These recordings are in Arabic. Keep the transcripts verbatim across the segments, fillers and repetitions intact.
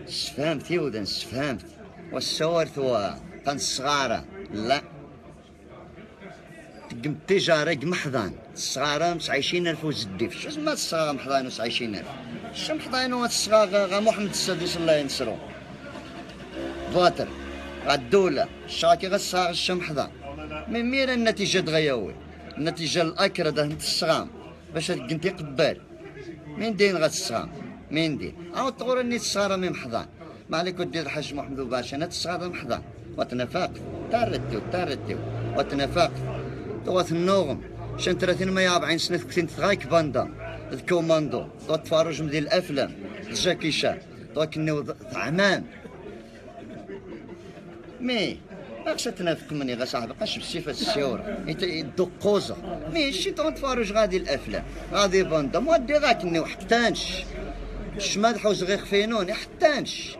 سفهمت يودن سفهمت والصور ثوا كان الصغارة لا قم التجارة قم حضان الصغارة مسعيشين ألف وزديف شو اسمها الصغارة محضان وسعيشين ألف شو محضان الصغارة غا محمد السادس الله ينصرو بواتر غا الدولة الشاكي غا الصغار الشم حضان من ميرا النتيجة دغياوي النتيجة الأكردة نت الصغام باش كنتي قبال مين دين غا الصغام مين دين عاود تغور اني الصغارة من محضان ما عليك ودي الحاج محمد باشا نت الصغارة محضان وتنفاق تاردتو تاردتو وتنفاق توات النوغم شن ثلاثين ما يابعين سنة كنت تغايك باندا الكوماندو تو تفارج مدير الافلام جاكي شان تو كنيو عمان مي ماكش تنافق مني غا صاحبي قاش بصفة السيورة انت الدقوزة مي شي تو تفارج غادي الافلام غادي باندا مودي غا كنيو حتانش شماد حوز غير خفينون حتانش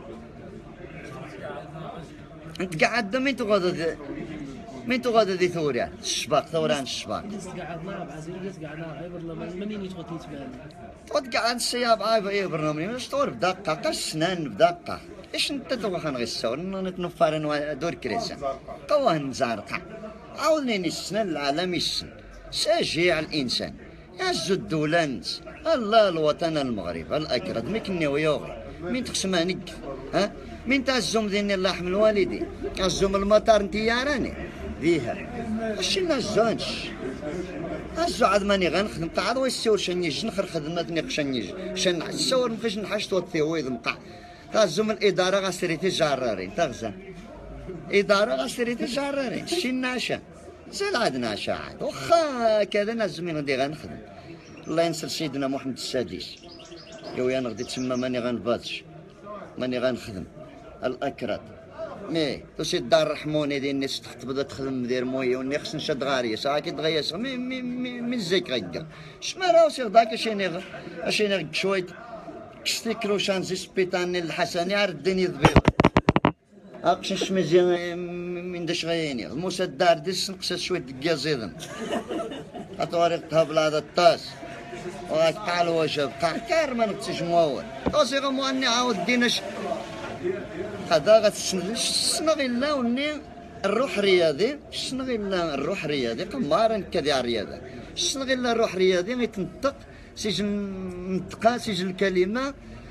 انت قاعد مين تغادر مين تغادر ذي ثوريا الشباك ثوران الشباك جلست قاعد نلعب عزيز جلست قاعد نلعب اي برلمان منين يتغطي يتبان تقعد قاعد السياب عايب اي برنامج مش طور بدقة قاش سنان بدقة ايش انت توخان غير السور نتنفر دور كريسان قوان زارقة عاودني السنان العالمي السن شجيع الانسان يعز الدولانس الله الوطن المغرب الاكرد مكني ويوغي مين تقسمها نقف ها مين تعزم ذيني الله يحمي الوالدين عزم المطار انت ياراني ذيها واش نزونش هزو عاد ماني غنخدم قاعد ويسور شنيج نخر خدمتني شنيج شن السور مخش نحشت وثيويض مقع تازم الاداره غاسريتي جارارين تغزى اداره غاسريتي جارارين شي ناشا زال عاد ناشا عاد واخا كذا نازمين غادي غنخدم الله ينصر سيدنا محمد السادس يا انا غادي تسمى ماني غنباتش ماني غنخدم الاكراد مي توسي الدار رحموني ديال الناس تبدا تخدم دير مويه وني خص نشد غاريه ساعه كي تغيس مي مي مي من زيك غيكا شمال سي غداك اشيني اشيني شويه كشتي كروشان زي سبيطاني الحسني عاد الدنيا ضبيض اقش الشميزي من داش غياني موسى الدار ديس نقص شويه دكازيدن اطوارق بلا هذا الطاس وغاك قال واش بقى كار ما نقصش موال توسي غمو اني عاود ديناش هذا غتسنغ الا وني الروح رياضي سنغ الا الروح رياضي قمارا كذا الرياضه سنغ الا الروح رياضي غيتنطق سجن نطقا سجن الكلمه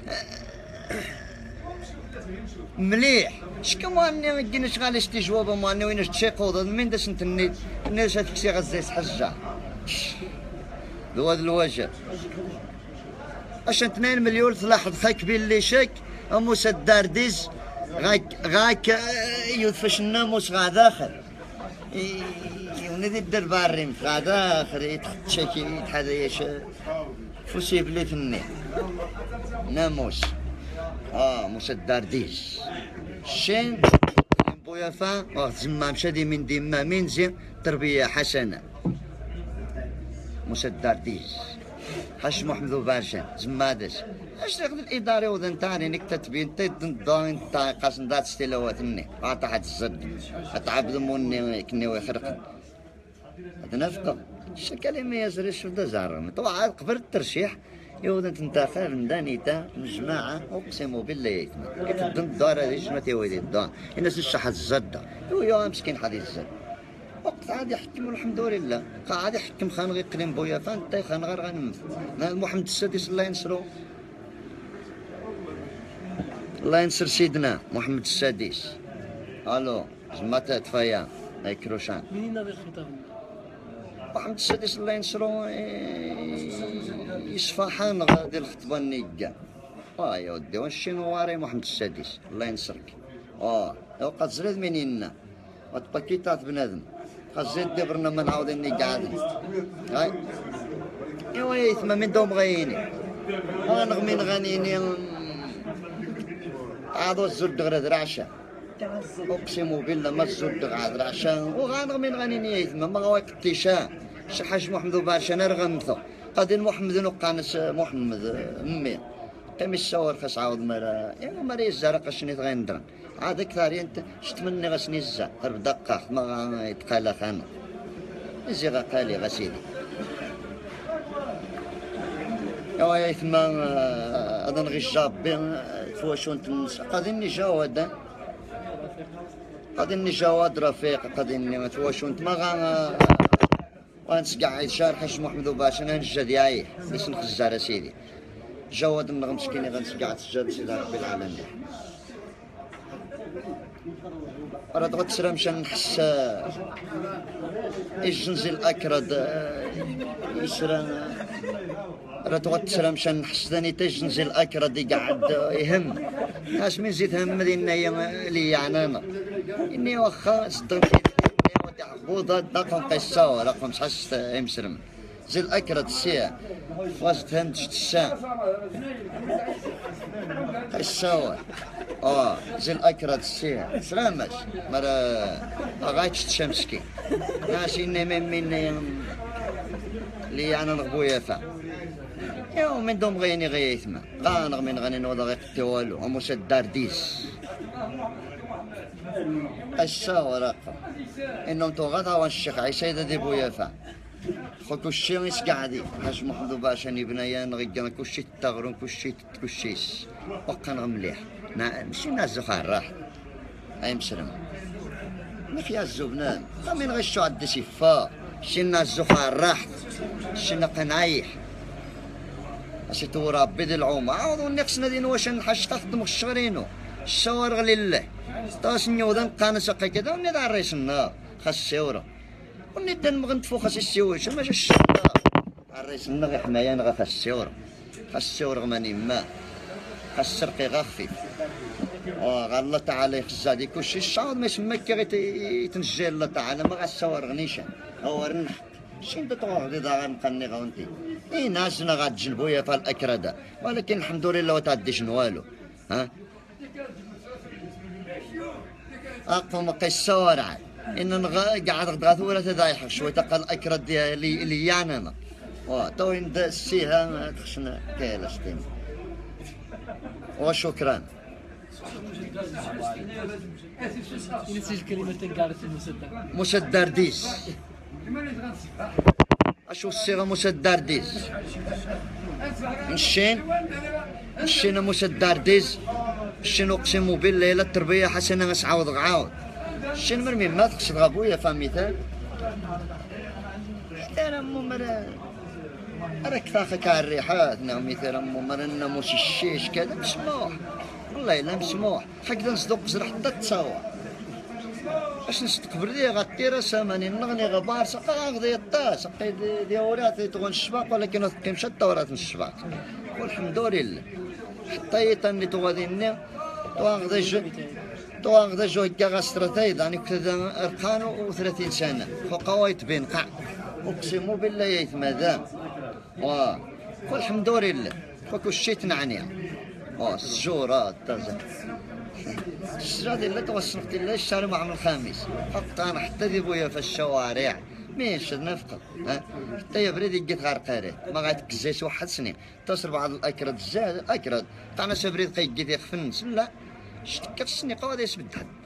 مليح شكون اني ما كاينش غير استجواب ماني وين شي قوض من داش نتني الناس هذيك الشيء غزيس حجه هذا الوجه اش اثنين مليون تلاحظ خاك باللي شك موسى الدارديز غاك غاك يدفش الناموس غا داخل ونذي الدر باريم غا داخل يتحشاكي يتحدايش فوسي بلي ثني ناموس اه موسى الدارديز شين بويا فا زما مشى دي من ديما من زين تربيه حسنه موسى الدارديز حاج محمد باشا زمادس اش تاخذ الاداري وذن تاني انك تتبين تدين تا قاسم دات ستيلوات مني عطا حد الزد اتعبد موني كني ويخرق هذا نفقه اش كلمه يزري شو دا زار طبعا قبل الترشيح يوذن تنتخب مدانيتا جماعه اقسم بالله يتم كتدن الدار هذه جماعه ويدي الدار الناس الشحات الزده يا مسكين حديث الزد وقت عاد يحكم الحمد لله قاعد يحكم خان غير قليم بويا فانت خان غير غنم محمد السادس الله ينصرو الله ينصر سيدنا محمد السادس الو زمات تفايا هاي كروشان منين هذا الخطاب محمد السادس الله ينصرو يصفحان غادي الخطبه نيكا اه يا ودي واش نواري محمد السادس الله ينصرك اه وقت زريد منين وتبكيتات بنادم خزيت دبرنا ما نعاود اني قاعد هاي ايوا يثما من دوم غيني انا نغمين غنيني عادو الزرد غير درعشه اقسم بالله ما الزرد غير درعشه وغنغمين غنيني يثما ما غوا قتيشا شي حاج محمد باشا نرغمثو قادين محمد نقانس محمد امي قيم السوار خاص عاود مرا ايوا مرا الزرق شني غندرن عاد كثار انت شت مني غسني الزا قرب دقه ما يتقال خانو زي غقالي غسيدي ايوا يثما اظن غي الجاب فواشون تنس قادي نجاود قادي نجاود رفيق قادي نتواشون ما غا غنسقع شارح حاج محمد باشا انا نجا ديالي باش نخزر سيدي جواد النغم مسكيني غنسقع تسجل سيدي ربي العالمين راه غتسرى مشان نحس الجنز الاكرد يسرى راه غتسرى مشان نحس ثاني تا الجنز الاكرد يقعد يهم اش من زيد هم ديالنا لي يعني انا اني واخا صدقت عبوضة رقم قصة رقم صحش يمسرم زي الأكرد السيا فاز تهمتش تسا قصة اه زي الأكرد السيا سلامش مرا غايتش تشمسكي ماشي إني من من اللي أنا نغبويا فا يوم من دوم غيني غيثما غانغ من غني نوضا غيقتي والو وموسى الدارديس قصة رقم انهم توغطا والشيخ عيسى دي بويافا خو كلشي يسقعدي حاج محمد باشا بنايا نغيقنا كلشي تغرون كلشي كلشيس وقا مليح ماشي ناس زخار راح اي مسلم نفيا الزبنان من غشو عد سفا شي ناس زخار راح شي نقنايح شي تورا بيد العومة عوضو نفسنا دين واش نحش تخدم الشغرينو الشوارغ لله طاش نيوضن قانا سقي كذا وني ريسنا خاص السيورة وني نبغي نتفو خاص السيوش ما جاش الريسنا غير حمايا غا خاص السيورة خاص السيورة ماني ما خاص السرقي غا خفيف اه الله تعالى يخزى هادي كلشي الشعور ما يسمى كي يتنجى الله تعالى ما غا السوار غنيشان هو رنحت شي انت تغوضي دا غنقني غونتي اي ناسنا غاتجنبو يا فالأكردة ولكن الحمد لله وتعديش والو ها أقوم قصة ورعا إن قاعد غدغاثورة تضايح شوي تقل أكرد لي لي يعني أنا تو عند السيها تخشنا كيلستين وشكرا نسيج كلمتين قالت المسدر مسدرديس أشو الصيغة مسدرديس نشين نشين مسدرديس شين اقسم بالله لا التربيه حسنه مسعود غعاود شين مرمي ما تقصد غابويا فهم مثال انا ممر راك فاخك على الريحات نعم مثال ممر الناموس الشيش كذا مسموح والله لا مسموح هكذا نصدق زرح حتى تصور اش نستقبل ليه غطيره ساماني نغني غبار سقا غدي الطاس سقي دي ورات تغون الشباق ولكن تقيمش التورات من الشباق والحمد لله حتى يتني توغاديني تواغدا جو تواغدا جو كاغا ستراتيد يعني كذا ارقان وثلاثين سنه فقوايت بين قاع اقسم بالله يتمادام واه والحمد لله فكل شيء تنعني اه الزورات تازا الشجرة اللي توصلت لها الشهر مع الخامس حتى انا حتى ذي بويا في الشوارع ميش نفقد ها حتى يا بريدي جيت غارقاري ما غاتكزاش واحد سنين تصل بعض الاكراد زاد اكراد طعنا سبريد قي جيت يخفنس لا شتكت السني قواد يسبد حد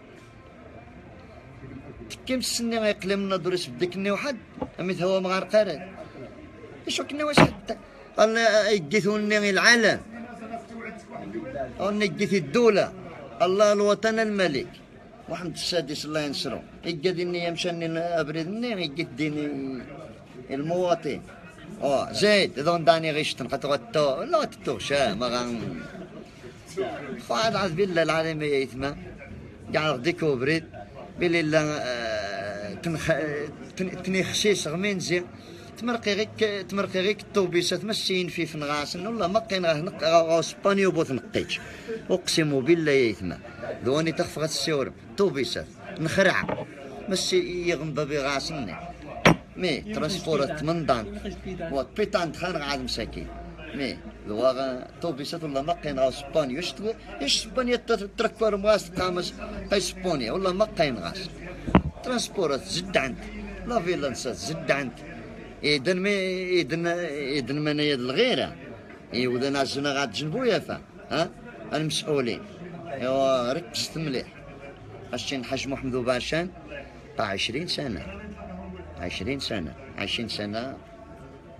تكيم السني غيقلم نضر يسبدك ني واحد اميت هو مغارقاري ايش كنا واش حتى قال يجيثوني العالم او نجيث الدوله الله الوطن الملك محمد السادس الله ينصرو يجد اني يمشني ابرد منين يجد ديني المواطن اه زيد اذا داني غيشتن قطغتو لا تتوشا ما غان فعاد عز بالله العالم يثما قاعد ديكوبريد بالله لا تنخ تنخشيش غمين زين تمرقي غيك تمرقي غيك الطوبيسات ماشيين في فنغاسن ولا ما قينا نق اسباني وبوث نقيتش اقسم بالله يثما ذوني تخفغ السيور طوبيسات نخرع ماشي يغنب بغاسني مي ترانسبورت من دانت و بيتان خان عاد مساكين مي لواغا طوبيسات ولا ما قينا اسباني واش ايش اسبانيا تركبر مواس قامس اسبانيا ولا ما قينا غاس ترانسبورت زد عند لا فيلانسات زد عند إذن مي إذن إذن من يد الغيرة إذا نازلنا غاد جنبو يافا ها المسؤولين إيوا ركزت مليح أشتي حاج محمد باشان تاع عشرين سنة عشرين سنة عشرين سنة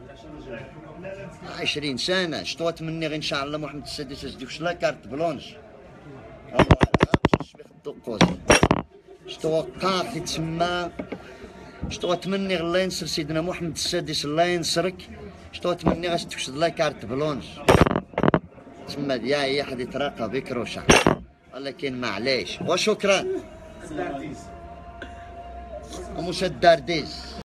عشرين سنة شتوات مني غير إن شاء الله محمد السادس أزدوش لا كارت بلونش شبيخ الدقوس شتوقع كي تسمى شتو تمني الله ينصر سيدنا محمد السادس الله ينصرك شتو تمني غاش تكشد الله كارت بلونج تسمى يا اي حد يتراقى بك روشة ولكن معليش وشكرا ومش الدرديز